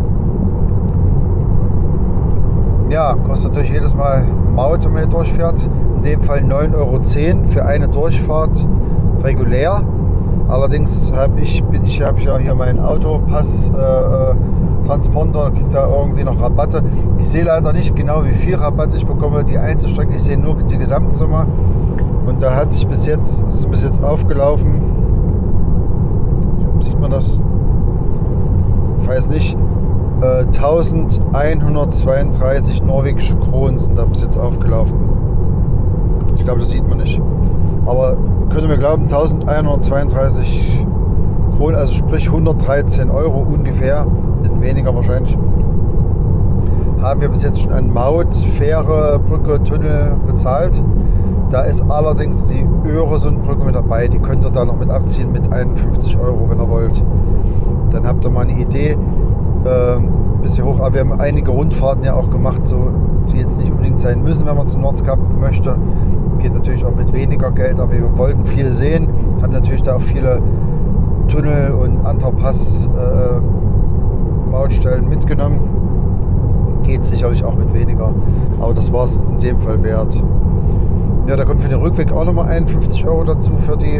Ja, kostet natürlich jedes Mal Maut, wenn man hier durchfährt. In dem Fall neun Euro zehn für eine Durchfahrt regulär. Allerdings habe ich, bin ich, habe ich ja hier meinen Autopass äh, Transponder, kriegt da irgendwie noch Rabatte. Ich sehe leider nicht genau, wie viel Rabatt ich bekomme, die Einzelstrecke. Ich sehe nur die Gesamtsumme. Und da hat sich bis jetzt, ist bis jetzt aufgelaufen, sieht man das? Ich weiß nicht. Äh, eintausendeinhundertzweiunddreißig norwegische Kronen sind da bis jetzt aufgelaufen. Ich glaube, das sieht man nicht. Aber könnt ihr mir glauben, eintausendeinhundertzweiunddreißig Kronen, also sprich hundertdreizehn Euro ungefähr, ein bisschen weniger wahrscheinlich, haben wir bis jetzt schon an Maut, Fähre, Brücke, Tunnel bezahlt. Da ist allerdings die Öresundbrücke mit dabei, die könnt ihr da noch mit abziehen mit einundfünfzig Euro, wenn ihr wollt. Dann habt ihr mal eine Idee, ähm, bisschen hoch, aber wir haben einige Rundfahrten ja auch gemacht, so, die jetzt nicht unbedingt sein müssen, wenn man zum Nordkap möchte. Geht natürlich auch mit weniger Geld, aber wir wollten viel sehen, haben natürlich da auch viele Tunnel und Underpass-Baustellen äh, mitgenommen. Geht sicherlich auch mit weniger, aber das war es uns in dem Fall wert. Ja, da kommt für den Rückweg auch nochmal einundfünfzig Euro dazu für die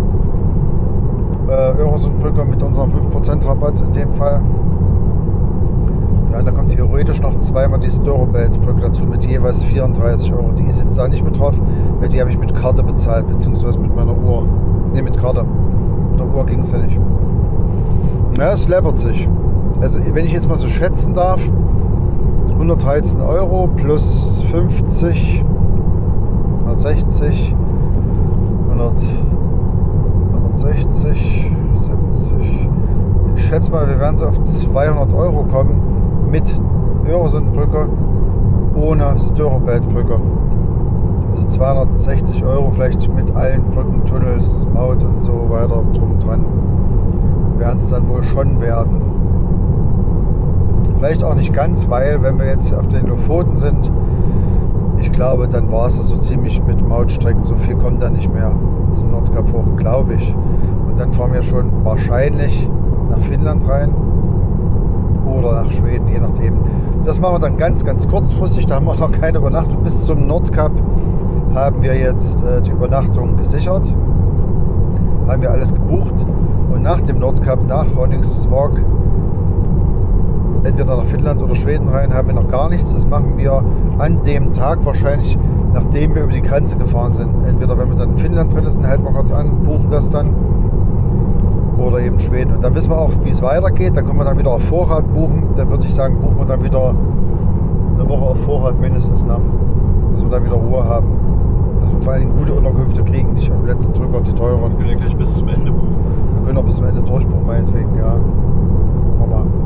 äh, Öresundbrücke mit unserem fünf Prozent Rabatt in dem Fall. Ja, und da kommt theoretisch noch zweimal die Storobelt-Brücke dazu mit jeweils vierunddreißig Euro. Die ist jetzt da nicht mit drauf, weil die habe ich mit Karte bezahlt, beziehungsweise mit meiner Uhr. Ne, mit Karte. Mit der Uhr ging es ja nicht. Ja, es läppert sich. Also, wenn ich jetzt mal so schätzen darf, hundertdreizehn Euro plus fünfzig, hundertsechzig, hundert, hundertsechzig, siebzig. Ich schätze mal, wir werden so auf zweihundert Euro kommen mit Öresundbrücke ohne Storobelt-Brücke. Also zweihundertsechzig Euro vielleicht mit allen Brücken, Tunnels, Maut und so weiter drum dran. Werden es dann wohl schon werden. Vielleicht auch nicht ganz, weil wenn wir jetzt auf den Lofoten sind, ich glaube, dann war es das so ziemlich mit Mautstrecken. So viel kommt da nicht mehr zum Nordkap hoch, glaube ich. Und dann fahren wir schon wahrscheinlich nach Finnland rein oder nach Schweden, je nachdem. Das machen wir dann ganz, ganz kurzfristig. Da haben wir noch keine Übernachtung. Bis zum Nordkap haben wir jetzt äh, die Übernachtung gesichert. Haben wir alles gebucht. Und nach dem Nordkap, nach Honningsvåg, entweder nach Finnland oder Schweden rein, haben wir noch gar nichts. Das machen wir an dem Tag wahrscheinlich, nachdem wir über die Grenze gefahren sind. Entweder wenn wir dann in Finnland drin sind, halten wir kurz an, buchen das dann. Oder eben Schweden. Und dann wissen wir auch, wie es weitergeht. Dann können wir dann wieder auf Vorrat buchen. Dann würde ich sagen, buchen wir dann wieder eine Woche auf Vorrat mindestens, ne? Dass wir dann wieder Ruhe haben. Dass wir vor allem gute Unterkünfte kriegen, nicht am letzten Drücker die teuren. Wir können ja gleich bis zum Ende buchen. Wir können auch bis zum Ende durchbuchen, meinetwegen, ja. Gucken wir mal.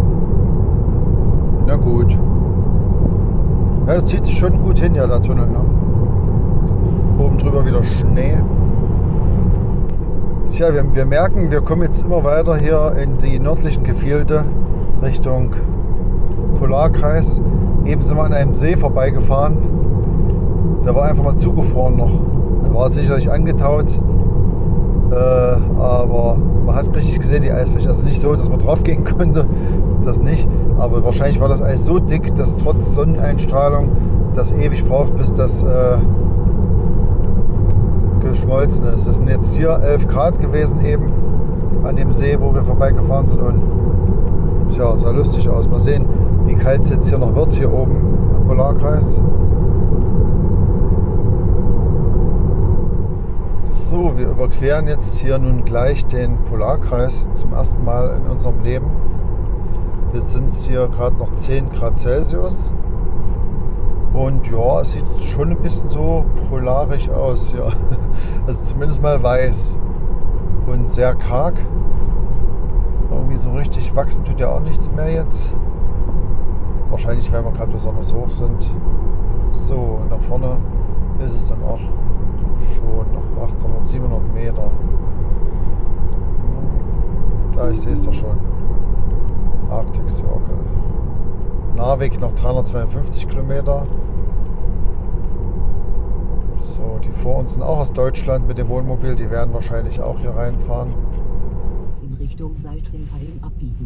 Na gut. Ja, das zieht sich schon gut hin, ja, der Tunnel, ne? Oben drüber wieder Schnee. Tja, wir, wir merken, wir kommen jetzt immer weiter hier in die nördlichen Gefilde Richtung Polarkreis. Eben sind wir an einem See vorbeigefahren. Der war einfach mal zugefroren noch. Also war sicherlich angetaut, äh, aber man hat richtig gesehen, die Eisfläche. Also nicht so, dass man drauf gehen konnte, das nicht. Aber wahrscheinlich war das Eis so dick, dass trotz Sonneneinstrahlung das ewig braucht, bis das äh, geschmolzen ist. Das sind jetzt hier elf Grad gewesen eben an dem See, wo wir vorbeigefahren sind. Und ja, sah lustig aus. Mal sehen, wie kalt es jetzt hier noch wird, hier oben am Polarkreis. So, wir überqueren jetzt hier nun gleich den Polarkreis zum ersten Mal in unserem Leben. Jetzt sind es hier gerade noch zehn Grad Celsius. Und ja, es sieht schon ein bisschen so polarisch aus hier. Also zumindest mal weiß und sehr karg. Irgendwie so richtig wachsen tut ja auch nichts mehr jetzt. Wahrscheinlich, weil wir gerade besonders hoch sind. So, und da vorne ist es dann auch schon noch achthundert, siebenhundert Meter. Da, ich sehe es doch schon. Arctic Circle. Narvik noch dreihundertzweiundfünfzig Kilometer. So, die vor uns sind auch aus Deutschland mit dem Wohnmobil. Die werden wahrscheinlich auch hier reinfahren. In Richtung Salzwellheim abbiegen.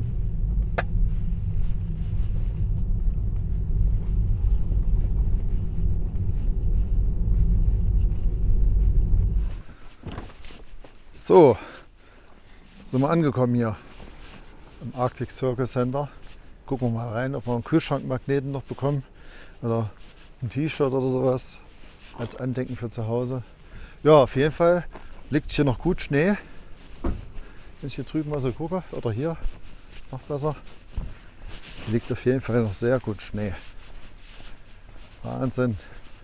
So, sind wir angekommen hier im Arctic Circle Center. Gucken wir mal rein, ob wir einen Kühlschrankmagneten noch bekommen oder ein T-Shirt oder sowas als Andenken für zu Hause. Ja, auf jeden Fall liegt hier noch gut Schnee. Wenn ich hier drüben mal so gucke, oder hier, noch besser, liegt auf jeden Fall noch sehr gut Schnee. Wahnsinn.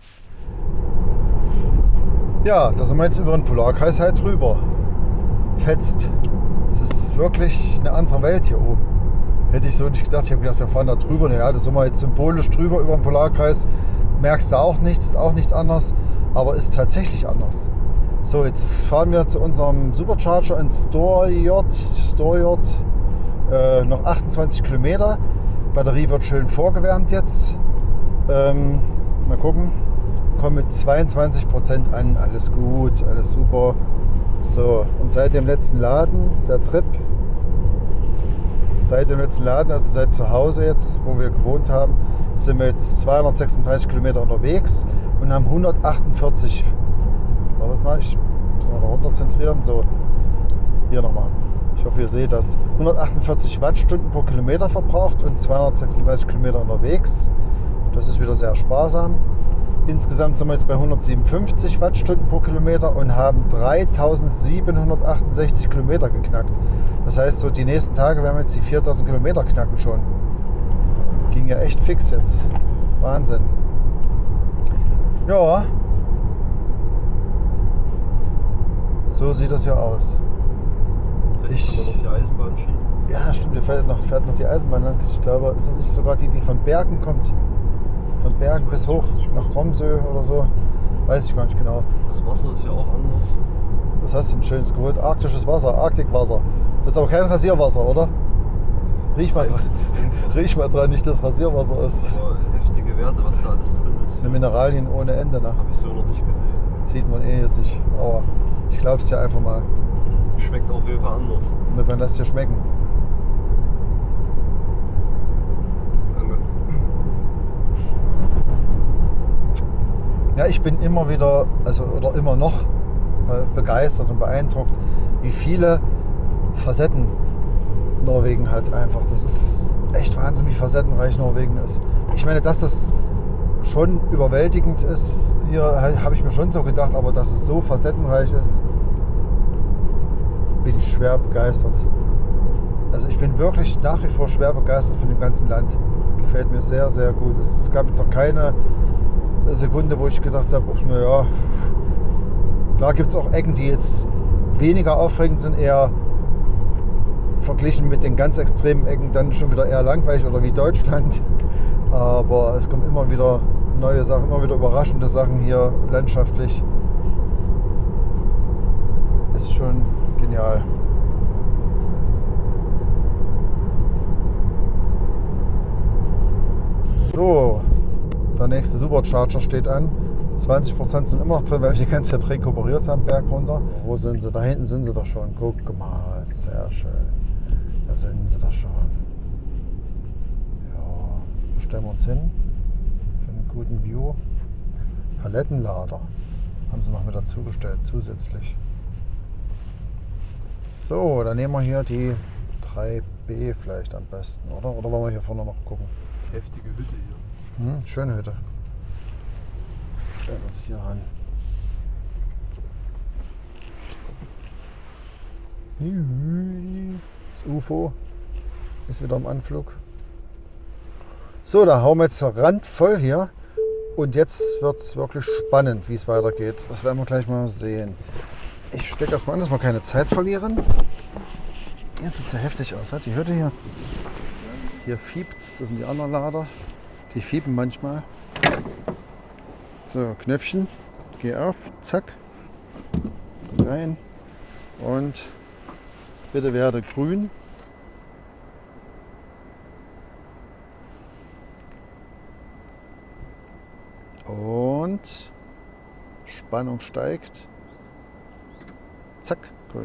Ja, da sind wir jetzt über den Polarkreis halt drüber. Fetzt. Es ist wirklich eine andere Welt hier oben. Hätte ich so nicht gedacht. Ich habe gedacht, wir fahren da drüber. Naja, das sind wir jetzt symbolisch drüber über den Polarkreis. Merkst du auch nichts, ist auch nichts anderes, aber ist tatsächlich anders. So, jetzt fahren wir zu unserem Supercharger in Storjord. Storjord. Äh, noch achtundzwanzig Kilometer. Batterie wird schön vorgewärmt jetzt. Ähm, mal gucken. Kommen mit zweiundzwanzig Prozent an. Alles gut, alles super. So, und seit dem letzten Laden, der Trip, seit dem letzten Laden, also seit zu Hause jetzt, wo wir gewohnt haben, sind wir jetzt zweihundertsechsunddreißig Kilometer unterwegs und haben hundertachtundvierzig, warte mal, ich muss mal da runter zentrieren, so, hier nochmal, ich hoffe ihr seht das, hundertachtundvierzig Wattstunden pro Kilometer verbraucht und zweihundertsechsunddreißig Kilometer unterwegs, das ist wieder sehr sparsam. Insgesamt sind wir jetzt bei hundertsiebenundfünfzig Wattstunden pro Kilometer und haben dreitausendsiebenhundertachtundsechzig Kilometer geknackt. Das heißt, so die nächsten Tage werden wir jetzt die viertausend Kilometer knacken schon. Ging ja echt fix jetzt. Wahnsinn. Ja. So sieht das ja aus. Vielleicht kann man noch die Eisenbahn schieben. Ja, stimmt, hier fährt noch, fährt noch die Eisenbahn lang. Ich glaube, ist das nicht sogar die, die von Bergen kommt? Von Bergen bis hoch nach Tromsø oder so. Weiß ich gar nicht genau. Das Wasser ist ja auch anders. Was hast du denn Schönes geholt? Arktisches Wasser, Arktиkwasser. Das ist aber kein Rasierwasser, oder? Riech mal dran. Riech mal dran, nicht das Rasierwasser ist. Aber heftige Werte, was da alles drin ist. Eine Mineralien ohne Ende, ne? Habe ich so noch nicht gesehen. Sieht man eh jetzt nicht. Aber ich glaub's dir einfach mal. Schmeckt auf jeden Fall anders. Na, dann lass dir schmecken. Danke. Ja, ich bin immer wieder, also oder immer noch begeistert und beeindruckt, wie viele Facetten Norwegen hat einfach. Das ist echt Wahnsinn, wie facettenreich Norwegen ist. Ich meine, dass das schon überwältigend ist, hier habe ich mir schon so gedacht, aber dass es so facettenreich ist, bin ich schwer begeistert. Also ich bin wirklich nach wie vor schwer begeistert von dem ganzen Land. Gefällt mir sehr, sehr gut. Es gab jetzt noch keine Sekunde, wo ich gedacht habe, naja, klar gibt es auch Ecken, die jetzt weniger aufregend sind, eher verglichen mit den ganz extremen Ecken dann schon wieder eher langweilig oder wie Deutschland. Aber es kommen immer wieder neue Sachen, immer wieder überraschende Sachen hier landschaftlich. Ist schon genial. So, der nächste Supercharger steht an. zwanzig Prozent sind immer noch drin, weil wir die ganze Zeit rekuperiert haben, Berg runter. Wo sind sie? Da hinten sind sie doch schon. Guck mal, sehr schön. Da sind sie doch schon. Ja, wo stellen wir uns hin? Für einen guten View. Palettenlader haben sie noch mit dazugestellt, zusätzlich. So, dann nehmen wir hier die drei B vielleicht am besten, oder? Oder wollen wir hier vorne noch gucken? Heftige Hütte hier. Hm, schöne Hütte. Stellen wir uns hier ran. Das U F O ist wieder im Anflug. So, da hauen wir jetzt Rand voll hier. Und jetzt wird es wirklich spannend, wie es weitergeht. Das werden wir gleich mal sehen. Ich stecke erstmal an, dass wir keine Zeit verlieren. Hier sieht es ja heftig aus. Die Hütte hier. Hier fiebt es. Das sind die anderen Lader. Die fiepen manchmal. So, Knöpfchen. Geh auf. Zack. Rein. Und bitte werde grün. Und Spannung steigt. Zack, grün.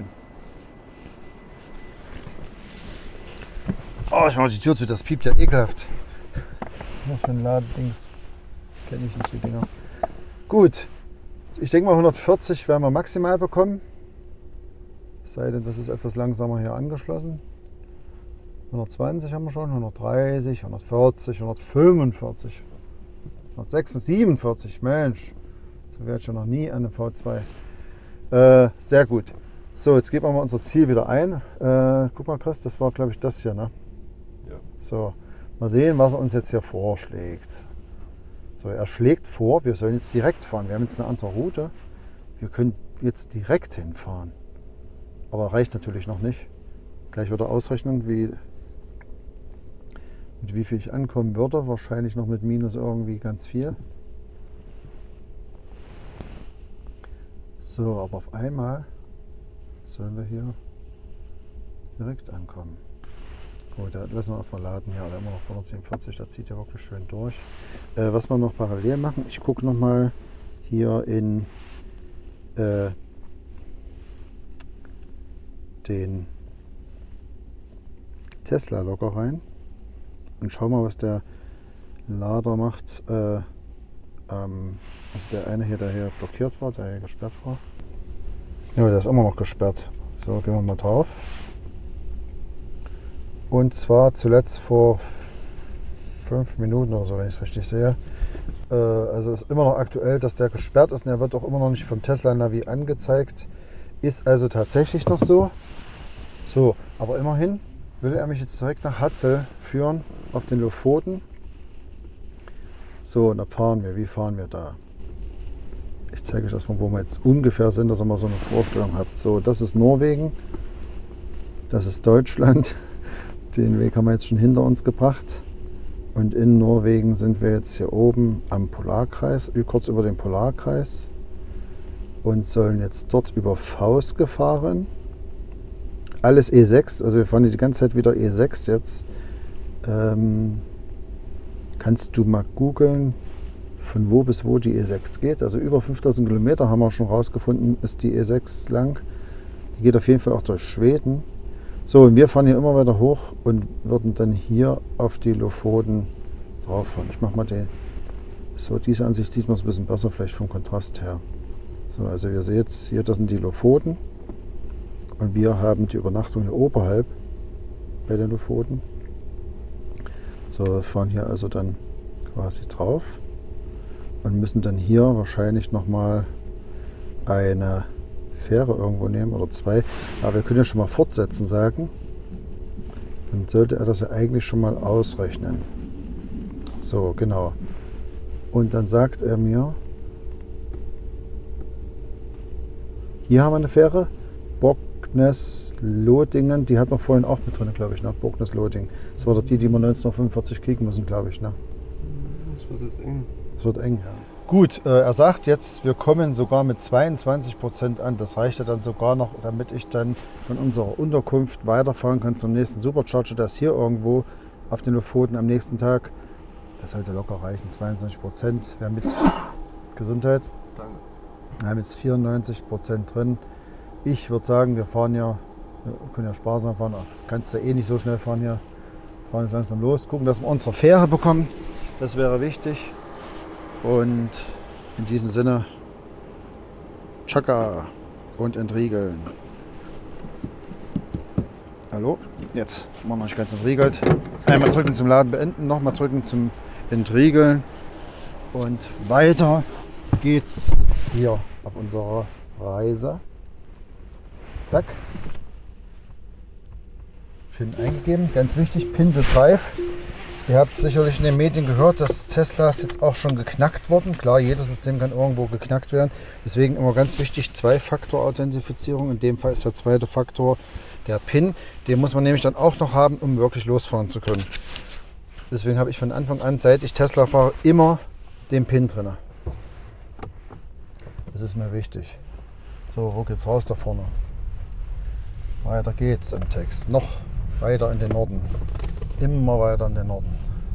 Oh, ich mache die Tür zu, das piept ja ekelhaft. Was für ein Ladedings. Kenne ich nicht, die Dinger. Gut, ich denke mal hundertvierzig werden wir maximal bekommen. Es sei denn, das ist etwas langsamer hier angeschlossen. hundertzwanzig haben wir schon, hundertdreißig, hundertvierzig, hundertfünfundvierzig, hundertsechsundvierzig, siebenundvierzig. Mensch, so werde ich ja noch nie an einem V zwei. Äh, sehr gut. So, jetzt geben wir mal unser Ziel wieder ein. Äh, guck mal, Chris, das war, glaube ich, das hier, ne? Ja. So, mal sehen, was er uns jetzt hier vorschlägt. So, er schlägt vor, wir sollen jetzt direkt fahren. Wir haben jetzt eine andere Route. Wir können jetzt direkt hinfahren. Aber reicht natürlich noch nicht. Gleich wird er ausrechnen, wie, mit wie viel ich ankommen würde. Wahrscheinlich noch mit minus irgendwie ganz viel. So, aber auf einmal sollen wir hier direkt ankommen. Gut, da lassen wir erstmal laden hier, aber immer noch hundertsiebenundvierzig, das zieht ja wirklich schön durch. Äh, was wir noch parallel machen, ich gucke noch mal hier in äh, den Tesla-Logger rein und schau mal, was der Lader macht. Äh, ähm, also der eine hier, der hier blockiert war, der hier gesperrt war. Ja, der ist immer noch gesperrt. So, gehen wir mal drauf. Und zwar zuletzt vor fünf Minuten oder so, wenn ich es richtig sehe. Äh, also ist immer noch aktuell, dass der gesperrt ist und er wird auch immer noch nicht vom Tesla Navi angezeigt. Ist also tatsächlich noch so. So, aber immerhin will er mich jetzt direkt nach Hadsel führen, auf den Lofoten. So, und da fahren wir. Wie fahren wir da? Ich zeige euch erstmal, wo wir jetzt ungefähr sind, dass ihr mal so eine Vorstellung habt. So, das ist Norwegen. Das ist Deutschland. Den Weg haben wir jetzt schon hinter uns gebracht. Und in Norwegen sind wir jetzt hier oben am Polarkreis, kurz über den Polarkreis und sollen jetzt dort über Fauske fahren. Alles E sechs, also wir fahren die ganze Zeit wieder E sechs jetzt. Ähm, kannst du mal googeln, von wo bis wo die E sechs geht. Also über fünftausend Kilometer haben wir schon rausgefunden, ist die E sechs lang. Die geht auf jeden Fall auch durch Schweden. So, und wir fahren hier immer weiter hoch und würden dann hier auf die Lofoten drauf fahren. Ich mache mal die, so diese Ansicht sieht man es ein bisschen besser, vielleicht vom Kontrast her. So, also ihr seht hier, das sind die Lofoten und wir haben die Übernachtung hier oberhalb bei den Lofoten. So, wir fahren hier also dann quasi drauf und müssen dann hier wahrscheinlich nochmal eine Fähre irgendwo nehmen oder zwei. Aber wir können ja schon mal fortsetzen sagen. Dann sollte er das ja eigentlich schon mal ausrechnen. So, genau. Und dann sagt er mir, hier haben wir eine Fähre, Bogness-Lodingen, die hat man vorhin auch mit drin, glaube ich, ne? Bogness-Loding. Das war doch die, die wir neunzehnhundertfünfundvierzig kriegen müssen, glaube ich, ne? Das wird jetzt eng. Das wird eng, ja. Gut, äh, er sagt jetzt, wir kommen sogar mit zweiundzwanzig Prozent an. Das reicht ja dann sogar noch, damit ich dann von unserer Unterkunft weiterfahren kann zum nächsten Supercharger. Der ist hier irgendwo auf den Lofoten am nächsten Tag. Das sollte locker reichen, zweiundzwanzig Prozent. Wir haben jetzt Gesundheit. Danke. Wir haben jetzt vierundneunzig Prozent drin. Ich würde sagen, wir fahren ja, wir können ja sparsam fahren. Kannst du eh nicht so schnell fahren hier. Wir fahren jetzt langsam los, gucken, dass wir unsere Fähre bekommen. Das wäre wichtig. Und in diesem Sinne, Chaka und entriegeln. Hallo, jetzt machen wir noch nicht ganz entriegelt. Einmal drücken zum Laden beenden, nochmal drücken zum Entriegeln. Und weiter geht's hier auf unserer Reise. Zack. Pin eingegeben, ganz wichtig, Pin to Drive. Ihr habt sicherlich in den Medien gehört, dass Tesla ist jetzt auch schon geknackt worden. Klar, jedes System kann irgendwo geknackt werden. Deswegen immer ganz wichtig, Zwei-Faktor-Authentifizierung. In dem Fall ist der zweite Faktor der Pin. Den muss man nämlich dann auch noch haben, um wirklich losfahren zu können. Deswegen habe ich von Anfang an, seit ich Tesla fahre, immer den Pin drin. Das ist mir wichtig. So, wo geht's raus da vorne? Weiter geht's im Text. Noch weiter in den Norden. Immer weiter in den Norden.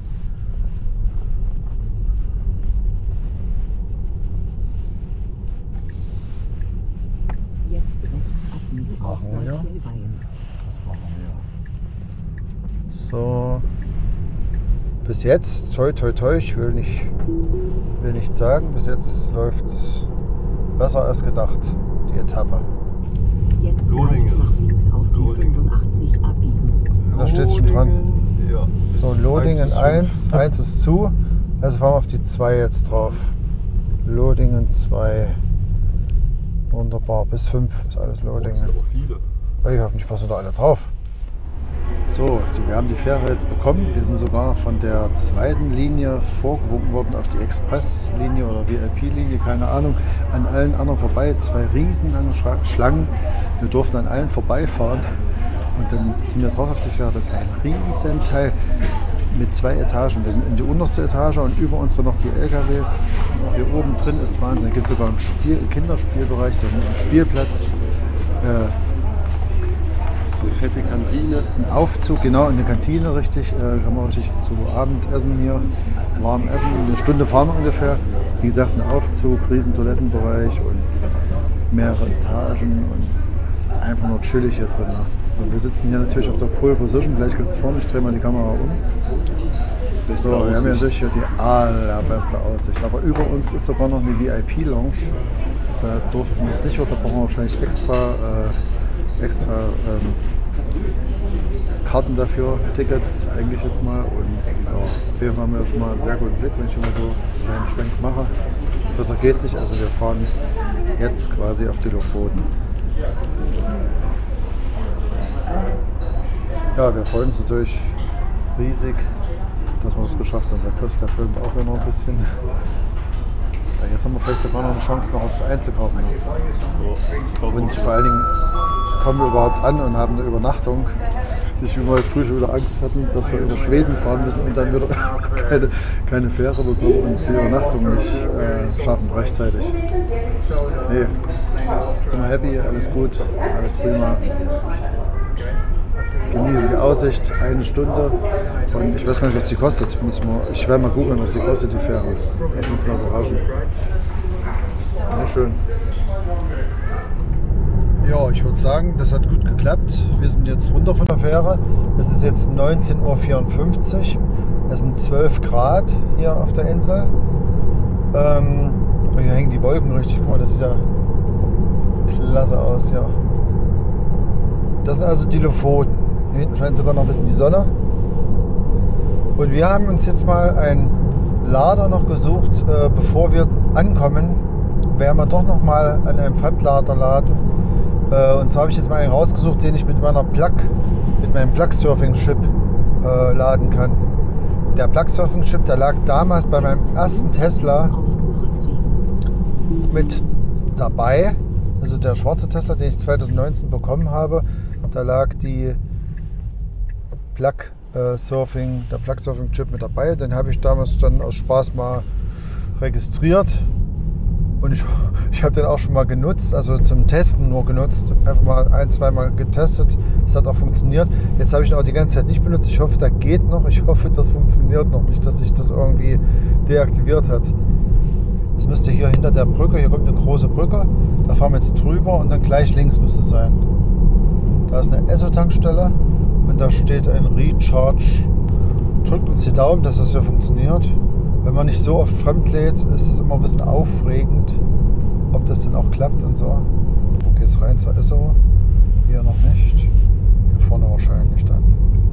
Jetzt rechts abbiegen auf Machen wir. Saalfeldweihen. Das machen wir. So. Bis jetzt, toi toi toi, ich will nicht, will nicht sagen, bis jetzt läuft es besser als gedacht, die Etappe. Jetzt Lodingen. rechts nach links auf die Lodingen. fünfundachtzig abbiegen. Da steht es schon dran. Ja. So, Lodingen Eins ist eins, eins ist zu, also fahren wir auf die zwei jetzt drauf. Lodingen zwei. Wunderbar, bis fünf ist alles Oh, das Lodingen. sind aber viele. Hey, hoffentlich passen da alle drauf. So, die, wir haben die Fähre jetzt bekommen. Wir sind sogar von der zweiten Linie vorgewunken worden auf die Expresslinie oder V I P-Linie, keine Ahnung, an allen anderen vorbei. Zwei riesenlange Schra- Schlangen. Wir durften an allen vorbeifahren. Und dann sind wir drauf auf die Fähre. Das ist ein riesen Teil mit zwei Etagen. Wir sind in die unterste Etage und über uns dann noch die L K Ws. Hier oben drin ist Wahnsinn. Es gibt sogar einen Spiel, einen Kinderspielbereich, so einen Spielplatz. Äh, Eine fette Kantine. Ein Aufzug, genau, in der Kantine, richtig. Äh, kann man richtig zu Abendessen hier, warm essen. Eine Stunde fahren wir ungefähr. Wie gesagt, ein Aufzug, riesen Toilettenbereich und mehrere Etagen und einfach nur chillig hier drin. So, wir sitzen hier natürlich auf der Pole Position, gleich ganz vorne, ich drehe mal die Kamera um. Beste So, wir haben hier Aussicht. natürlich hier die allerbeste Aussicht. Aber über uns ist sogar noch eine V I P-Lounge. Da durften wir sicher, da brauchen wir wahrscheinlich extra, äh, extra ähm, Karten dafür, Tickets, denke ich jetzt mal. Und ja, auf jeden Fall haben wir schon mal einen sehr guten Blick, wenn ich immer so einen Schwenk mache. Besser geht's nicht, also wir fahren jetzt quasi auf die Lofoten. Ja, wir freuen uns natürlich riesig, dass wir es geschafft haben. Der Chris, der filmt auch wieder noch ein bisschen. Ja, jetzt haben wir vielleicht sogar noch eine Chance, noch was einzukaufen. Und vor allen Dingen kommen wir überhaupt an und haben eine Übernachtung. Nicht wie wir heute früh schon wieder Angst hatten, dass wir über Schweden fahren müssen und dann wieder keine, keine Fähre bekommen und die Übernachtung nicht äh, schaffen rechtzeitig. Nee, sind wir happy, alles gut, alles prima. Genießen die Aussicht, eine Stunde. Und ich weiß gar nicht, was die kostet. Müssen wir, ich werde mal googeln, was die kostet, die Fähre. Das muss mal überraschen. Ja, schön. Ja, ich würde sagen, das hat gut geklappt. Wir sind jetzt runter von der Fähre. Es ist jetzt neunzehn Uhr vierundfünfzig. Es sind zwölf Grad hier auf der Insel. Ähm, hier hängen die Wolken richtig. Guck mal, das sieht ja klasse aus, ja. Das sind also die Lofoten. Hier hinten scheint sogar noch ein bisschen die Sonne. Und wir haben uns jetzt mal ein Lader noch gesucht, äh, bevor wir ankommen. Werden wir doch noch mal an einem Fremdlader laden. Äh, und zwar habe ich jetzt mal einen rausgesucht, den ich mit meiner Plug, mit meinem Plug-Surfing-Chip äh, laden kann. Der Plug-Surfing-Chip, der lag damals bei meinem ersten Tesla mit dabei. Also der schwarze Tesla, den ich zweitausendneunzehn bekommen habe, da lag die Plug äh, Surfing, der Plug Surfing Chip mit dabei. Den habe ich damals dann aus Spaß mal registriert und ich, ich habe den auch schon mal genutzt, also zum Testen nur genutzt, einfach mal ein, zwei Mal getestet. Das hat auch funktioniert. Jetzt habe ich ihn auch die ganze Zeit nicht benutzt. Ich hoffe, der geht noch. Ich hoffe, das funktioniert noch nicht, dass sich das irgendwie deaktiviert hat. Das müsste hier hinter der Brücke, hier kommt eine große Brücke, da fahren wir jetzt drüber und dann gleich links müsste es sein. Da ist eine Esso-Tankstelle und da steht ein Recharge. Drückt uns die Daumen, dass das hier funktioniert. Wenn man nicht so oft fremd lädt, ist das immer ein bisschen aufregend, ob das dann auch klappt und so. Wo geht es rein zur Esso? Hier noch nicht. Hier vorne wahrscheinlich dann.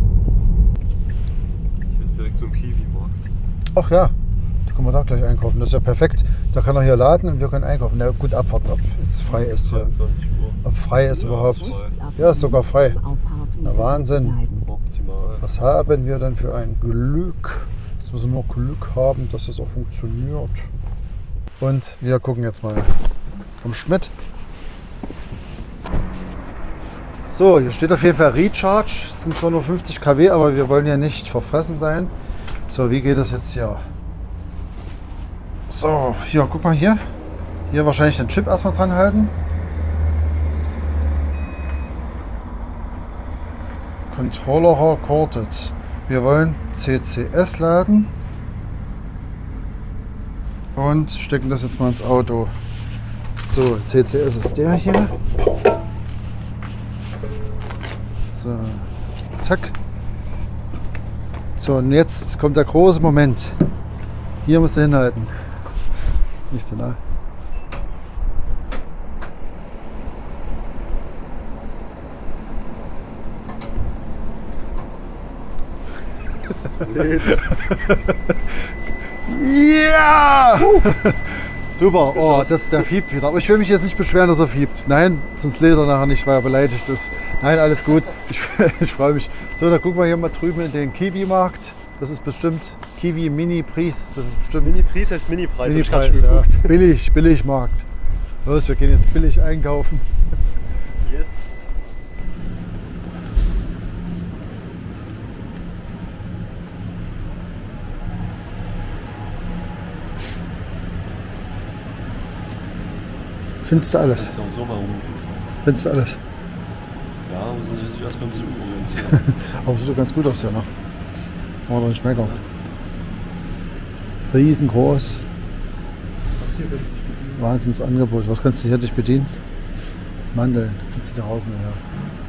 Hier ist direkt so ein Kiwi-Markt. Ach ja. Können wir da gleich einkaufen. Das ist ja perfekt. Da kann er hier laden und wir können einkaufen. Na gut, Abfahrt, ob jetzt frei ist. zweiundzwanzig Uhr. Ob frei ist Ja, überhaupt. ist frei. Ja, ist sogar frei. Auf Hafen Na, Wahnsinn. Optimal. Was haben wir denn für ein Glück? Jetzt müssen wir nur Glück haben, dass das auch funktioniert. Und wir gucken jetzt mal. Komm Schmidt. So, hier steht auf jeden Fall Recharge. Das sind zwar nur fünfzig Kilowatt, aber wir wollen ja nicht verfressen sein. So, wie geht das jetzt hier? So, hier, guck mal hier. Hier wahrscheinlich den Chip erstmal dran halten. Controller recorded. Wir wollen C C S laden. Und stecken das jetzt mal ins Auto. So, C C S ist der hier. So, zack. So, und jetzt kommt der große Moment. Hier musst du hinhalten. Nicht so nah. Ja! Super, oh, das, der fiebt wieder. Aber ich will mich jetzt nicht beschweren, dass er fiebt. Nein, sonst lädt er nachher nicht, weil er beleidigt ist. Nein, alles gut. Ich, ich freue mich. So, dann gucken wir hier mal drüben in den Kiwi-Markt. Das ist bestimmt Kiwi Mini-Preis. Das ist bestimmt. Mini-Preis heißt Mini-Preis. Mini hab ich grad schon ja. geguckt. Billig, Billigmarkt. Los, wir gehen jetzt billig einkaufen. Yes. Findest du Das alles? ist ja auch so mal rum. Findest du alles? Ja, muss ich sich erstmal ein bisschen umorientieren. Aber sieht doch ganz gut aus, ja noch. War doch nicht meckern. Riesengroß. Wahnsinnsangebot. Was kannst du hier dich bedienen? Mandeln. Kannst du dir rausnehmen, ja.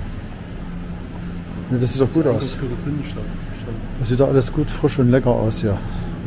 Nee, das sieht doch gut aus. Das sieht doch alles gut, frisch und lecker aus hier.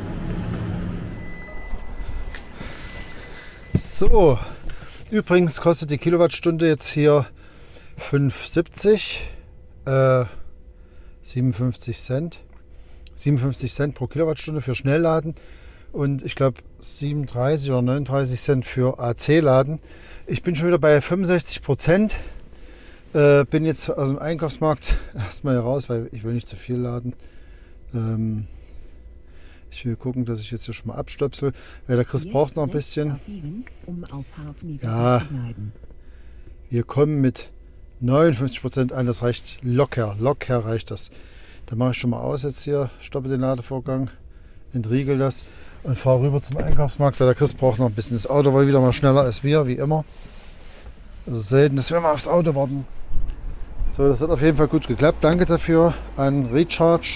So. Übrigens kostet die Kilowattstunde jetzt hier fünf siebzig. Äh, siebenundfünfzig Cent. siebenundfünfzig Cent pro Kilowattstunde für Schnellladen und ich glaube siebenunddreißig oder neununddreißig Cent für A C-Laden. Ich bin schon wieder bei fünfundsechzig Prozent. Äh, bin jetzt aus dem Einkaufsmarkt erstmal hier raus, weil ich will nicht zu viel laden. Ähm, ich will gucken, dass ich jetzt hier schon mal abstöpsel, weil der Chris braucht noch ein bisschen. Um auf Hafen Ja, zu bleiben. wir kommen mit neunundfünfzig Prozent an, das reicht locker, locker reicht das. Dann mache ich schon mal aus jetzt hier, stoppe den Ladevorgang, entriegel das und fahre rüber zum Einkaufsmarkt, weil der Chris braucht noch ein bisschen das Auto, weil wieder mal schneller als wir, wie immer. Also selten, dass wir mal aufs Auto warten. So, das hat auf jeden Fall gut geklappt. Danke dafür an Recharge.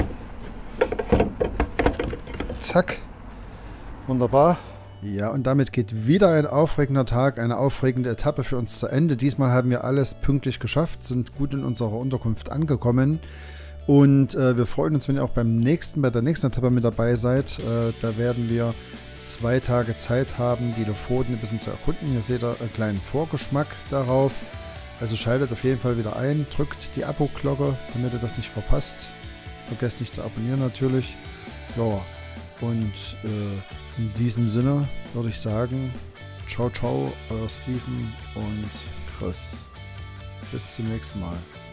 Zack. Wunderbar. Ja, und damit geht wieder ein aufregender Tag, eine aufregende Etappe für uns zu Ende. Diesmal haben wir alles pünktlich geschafft, sind gut in unserer Unterkunft angekommen. Und äh, wir freuen uns, wenn ihr auch beim nächsten, bei der nächsten Etappe mit dabei seid. Äh, da werden wir zwei Tage Zeit haben, die Lofoten ein bisschen zu erkunden. Hier seht ihr einen kleinen Vorgeschmack darauf. Also schaltet auf jeden Fall wieder ein, drückt die Abo-Glocke, damit ihr das nicht verpasst. Vergesst nicht zu abonnieren natürlich. Ja, und äh, in diesem Sinne würde ich sagen, ciao, ciao, euer Steven und Chris. Bis zum nächsten Mal.